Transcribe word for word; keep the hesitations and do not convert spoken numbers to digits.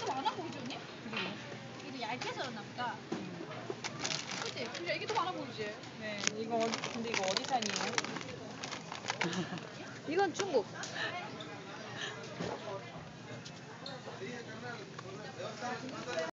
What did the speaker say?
이게 더 많아 보이지 언니? 이게 얇게 해서 그런가 보다. 그치? 진짜 이게 더 많아 보이지? 네, 이거 어디, 근데 이거 어디 산이에요? 이건 중국.